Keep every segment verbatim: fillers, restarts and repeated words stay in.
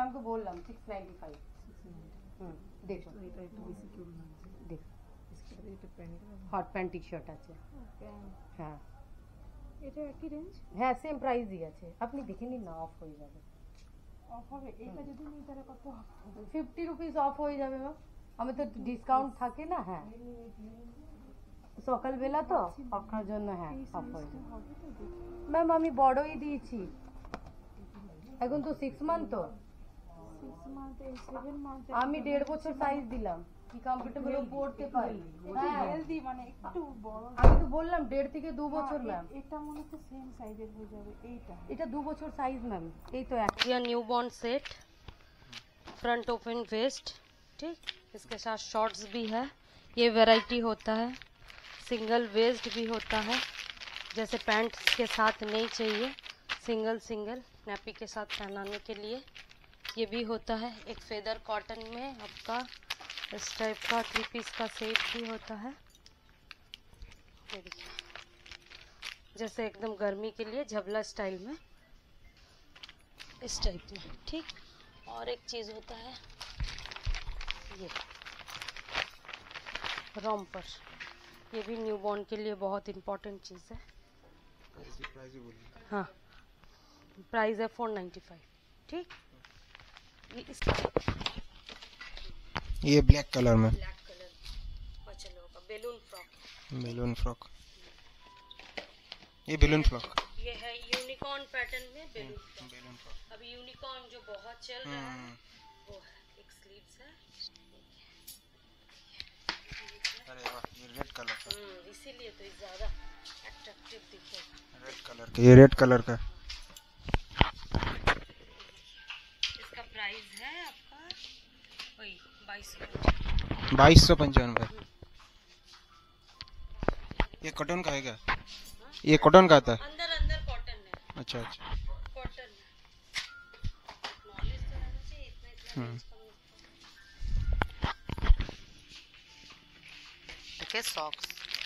आपको बोल रहा हूँ सिक्स नाइन्टी फाइव। देखो देखो হট প্যান্ট টি শার্ট আছে। হ্যাঁ এটা একই রেঞ্জ? হ্যাঁ সেম প্রাইসই আছে, আপনি দেখে নিন না, অফ হয়ে যাবে। অফ হবে? এটা যদি নিই তাহলে কত অফ হবে? ফিফটি রুপিস অফ হয়ে যাবে ম্যাম, আমি তো ডিসকাউন্ট থাকে না। হ্যাঁ সকালবেলা তো আপনার জন্য হ্যাঁ অফ হয়ে যাবে ম্যাম। আমি বড়ই দিয়েছি, এখন তো সিক্স মান্থ, তো আমি দেড় বছর সাইজ দিলাম কি কমফোর্টেবল পড়তে পারি। হ্যাঁ হেলদি মানে একটু বড়, আমি তো বললাম দেড় থেকে দু বছর ম্যাম। এটা মনে হচ্ছে সেম সাইজের হয়ে যাবে। এইটা এটা দু বছর সাইজ ম্যাম। এই তো এক ये newborn set, front open vest, ठीक, इसके साथ शॉर्ट्स भी है। ये वैरायटी होता है, सिंगल वेस्ट भी होता है, जैसे पैंट के साथ नहीं चाहिए, सिंगल सिंगल नैपी के साथ पहनाने के लिए ये भी होता है। एक फेदर कॉटन में आपका इस टाइप का थ्री पीस का सेट भी होता है। ये देखिए जैसे एकदम गर्मी के लिए झबला स्टाइल में इस टाइप में, ठीक। और एक चीज़ होता है ये रॉम्पर, ये भी न्यूबॉर्न के लिए बहुत इम्पोर्टेंट चीज़ है। हाँ प्राइस है फोर नाइन्टी फाइव, ठीक। ये इसका ये ब्लैक कलर में, ब्लैक कलर और चलो का बेलून फ्रॉक, बेलून फ्रॉक, ये बेलून फ्रॉक, ये है यूनिकॉर्न पैटर्न में बेलून फ्रॉक। बेलून फ्रॉक अभी यूनिकॉर्न जो बहुत चल रहा है वो है, एक स्लीव्स है। अरे वाह, ये रेड कलर का, हम्म इसीलिए तो ये ज्यादा अट्रैक्टिव दिखेगा। रेड कलर का, ये रेड कलर का। इसका प्राइस है आपका वही बाईस सौ बाईस सौ पंचानवे। ये कॉटन का है क्या? ये कॉटन का आता है? अंदर अंदर कॉटन है। अच्छा अच्छा। कॉटन है, नॉलेज तो रहना चाहिए इतना इतना रेंज कम। देखिए सॉक्स,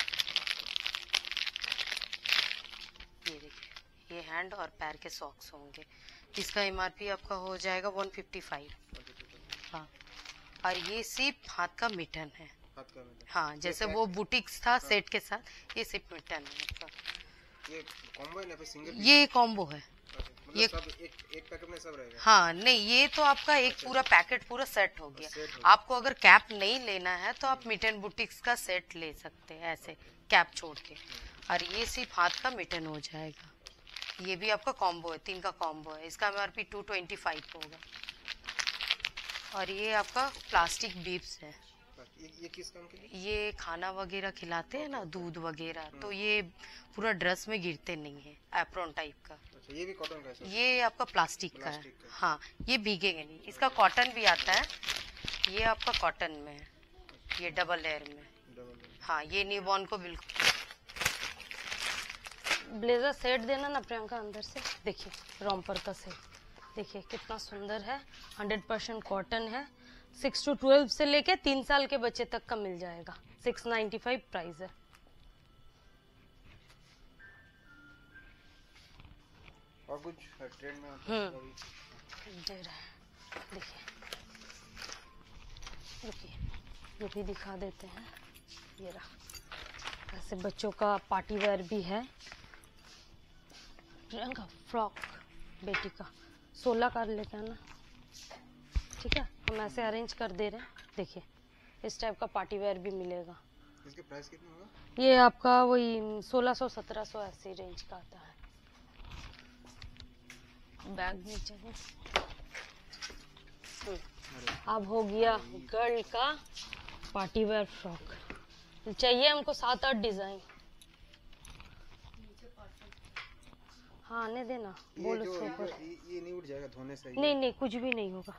ये देखिए ये हैंड और पैर के सॉक्स होंगे। इसका एमआरपी आपका हो जाएगा वन फिफ्टी फाइव। हाँ और ये सिर्फ हाथ का मिटन है। हाँ जैसे वो बुटीक्स था सेट के साथ, ये सिर्फ मिटन है आपका। ये कॉम्बो है ना, पे सिंगल? ये कॉम्बो है, मतलब ये सब एक एक पैकेट में सब रहेगा? हाँ नहीं ये तो आपका एक पूरा पैकेट पूरा सेट हो गया। आपको अगर कैप नहीं लेना है तो आप मिटन बुटीक्स का सेट ले सकते हैं ऐसे कैप छोड़ के, और ये सिर्फ हाथ का मिटन हो जाएगा। ये भी आपका कॉम्बो है, तीन का कॉम्बो है। इसका एमआरपी टू ट्वेंटी फाइव होगा। और ये आपका प्लास्टिक बीब्स है। ये, ये किस काम के लिए? ये खाना वगैरह खिलाते हैं ना, दूध वगैरह, तो ये पूरा ड्रेस में गिरते नहीं है, एप्रॉन टाइप का। अच्छा, ये भी कॉटन का है? ये आपका प्लास्टिक का है। हाँ ये भीगेगा नहीं। इसका कॉटन भी आता है, ये आपका कॉटन में है, ये डबल लेयर में। हाँ ये न्यूबॉर्न को बिल्कुल। ब्लेजर सेट देना ना प्रियंका अंदर से। देखिए रॉम्पर का सेट देखिए कितना सुंदर है, हंड्रेड परसेंट कॉटन है। सिक्स टू ट्वेल्व से लेके तीन साल के बच्चे तक का मिल जाएगा। सिक्स नाइन्टी फाइव प्राइस है। और कुछ ट्रेंड में हम्म दे रहा है, देखिए देखिए ये भी दिखा देते हैं। ये रहा, ऐसे बच्चों का पार्टी वेयर भी है। प्रियंका फ्रॉक बेटी का सोलह का लेके आना, ठीक है। हम ऐसे अरेंज कर दे रहे हैं। देखिए इस टाइप का पार्टी वेयर भी मिलेगा। इसके प्राइस कितना होगा? ये आपका वही सोलह सौ सत्रह सौ ऐसी रेंज का आता है। बैग भी चाहिए। अब हो गया गर्ल का पार्टी वेयर फ्रॉक। चाहिए हमको सात आठ डिजाइन। हाँ आने देना, बोल उसके ऊपर। ये, ये नहीं उठ जाएगा धोने से? नहीं नहीं कुछ भी नहीं होगा।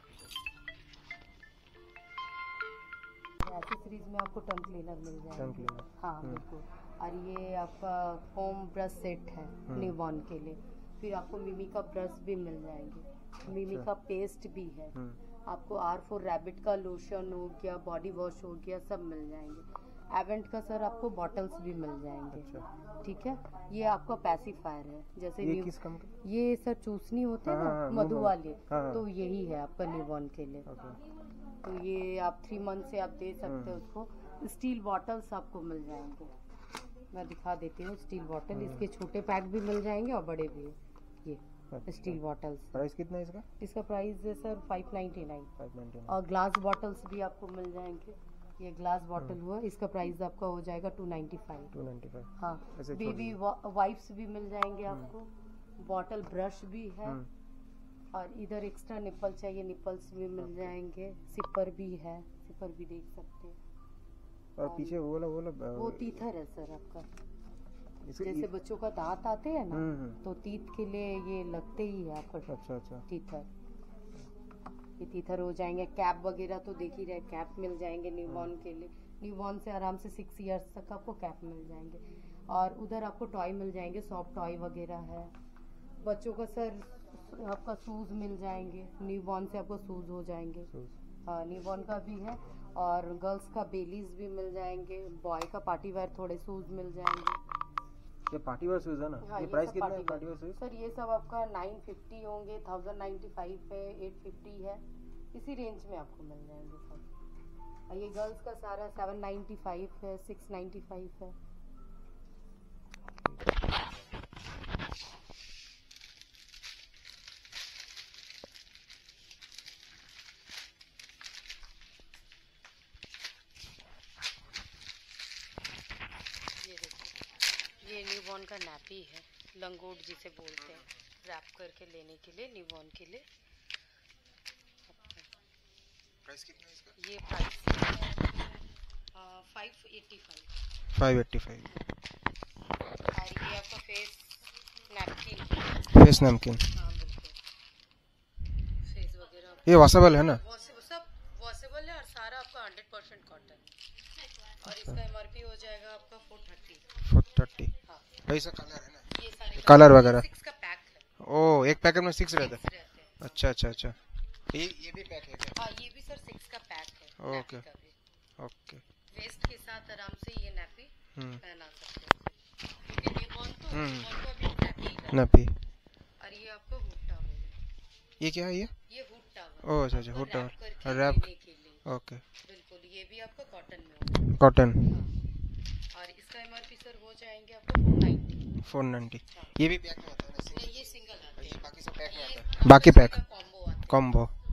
एक्सेसरीज में आपको टंग क्लीनर मिल जाएगा। टंग क्लीनर, हाँ बिल्कुल। और ये आपका फोम ब्रश सेट है न्यूबॉर्न के लिए। फिर आपको मिमी का ब्रश भी मिल जाएंगे, मिमी का पेस्ट भी है, आपको आर फोर रैबिट का लोशन हो गया, बॉडी वॉश हो गया, सब मिल जाएंगे। एवेंट का सर आपको बॉटल्स भी मिल जाएंगे। अच्छा। ठीक है, ये आपका पैसिफायर है। जैसे ये न्यू- किस कंपनी? ये सर चूसनी होते हैं हाँ, ना हाँ, मधु हाँ, वाले, हाँ, हाँ। तो यही है आपका न्यूबॉर्न के लिए। ओके। तो ये आप थ्री मंथ से आप दे सकते हो उसको। स्टील बॉटल्स आपको मिल जाएंगे, मैं दिखा देती हूँ। स्टील बॉटल, इसके छोटे पैक भी मिल जाएंगे और बड़े भी। ये अच्छा। स्टील बॉटल्स, प्राइस कितना है इसका? इसका प्राइस है sir five ninety nine. Five ninety nine. और ग्लास बॉटल्स भी आपको मिल जाएंगे। ये ग्लास बॉटल हुआ, इसका प्राइस आपका हो जाएगा two ninety five. Two ninety five. हाँ, ऐसे बेबी वाइप्स भी मिल जाएंगे आपको। बॉटल ब्रश भी है। और इधर एक्स्ट्रा निप्पल चाहिए, निप्पल्स भी मिल जाएंगे। सिपर भी है, सिपर भी देख सकते हैं। और पीछे वो वाला वो वाला वो तीथर है सर आपका। इसके- जैसे बच्चों का दांत आते हैं ना, हम्म, हम्म। तो तीत के लिए ये लगते ही है आपका अच्छा अच्छा। तीथर। ये तीथर हो जाएंगे। कैप वगैरह तो देख ही रहे, कैप मिल जाएंगे न्यूबॉर्न के लिए। न्यूबॉर्न से आराम से सिक्स इयर्स तक आपको कैप मिल जाएंगे। और उधर आपको टॉय मिल जाएंगे, सॉफ्ट टॉय वगैरह है। बच्चों का सर आपका शूज मिल जाएंगे। न्यूबॉर्न से आपको शूज हो जाएंगे। हाँ, न्यूबॉर्न का भी है। और गर्ल्स का बेलीज भी मिल जाएंगे। बॉय का पार्टी वेयर थोड़े शूज मिल जाएंगे। ये पार्टी वेयर शूज है ना? हाँ, ये ये प्राइस सब कितना है party party wear shoes? Sir ये सब आपका नाइन फिफ्टी होंगे, थाउजेंड नाइन्टी फाइव है, एट फिफ्टी है, इसी रेंज में आपको मिल जाएंगे सब। और ये गर्ल्स का सारा सेवन नाइन्टी फाइव है, सिक्स नाइन्टी फाइव है। ये देखो, ये न्यूबॉर्न का नैपी है, लंगोट जिसे बोलते हैं, रैप करके लेने के लिए न्यूबॉर्न के लिए। प्राइस कितना है इसका? ये price five eighty five. Five eighty five. और ये आपका फेस नैपकिन। Face napkin. हाँ बिल्कुल, फेस वगैरह ये वॉशेबल है ना? वॉशेबल, सब वॉशेबल है। और सारा आपका हंड्रेड परसेंट कॉटन। और इसका एमआरपी हो जाएगा आपका फोर थर्टी। Four thirty. हाँ, पैसा कलर है ना? ये सारे कलर वगैरह? सिक्स का पैक है। ओ, एक पैकेट में सिक्स रहता है? रहते हैं। अच्छा अच्छा अच्छा। ये ये भी पैक है क्या? हाँ, ये भी सर सिक्स का पैक है। ओके। नैपी का भी। ओके। वेस्ट के साथ आराम से ये नैपी हम्म। पहना सकते हो। क्योंकि न्यूबॉर्न तो हम्म। न्यूबॉर्न को अभी नैपी का। नपी। और ये आपको हुड टॉवल। ये क्या है ये? ये हुड टॉवल। ओह अच्छा अच्छा, हुड रैप टॉवल। करके रैप। लेने के लिए। ओके। बिल्कुल, ये भी आपका कॉटन में होगा। कॉटन। हाँ। और इसका एमआरपी सर हो जाएंगे आपको फोर नाइन्टी। Four ninety. ये भी पैक में आता है ना? नहीं, ये सिंगल आते हैं। बाकी सब पैक में आता है? बाकी पैक कॉम्बो आता है। कॉम्बो।